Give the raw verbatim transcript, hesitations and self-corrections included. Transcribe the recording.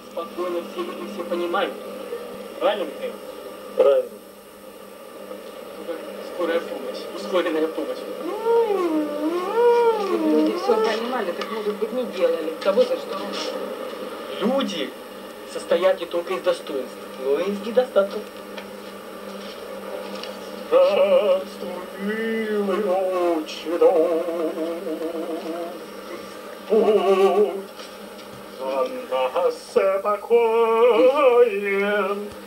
Спокойно, все люди все понимают. Правильно, Михаил? Правильно. Скорая помощь, ускоренная помощь. Если бы люди все понимали, так, может быть, не делали. Кого-то что? Люди состоят не только из достоинств, но и из недостатков. Здравствуй, милый отче дом, будь за нас покоен.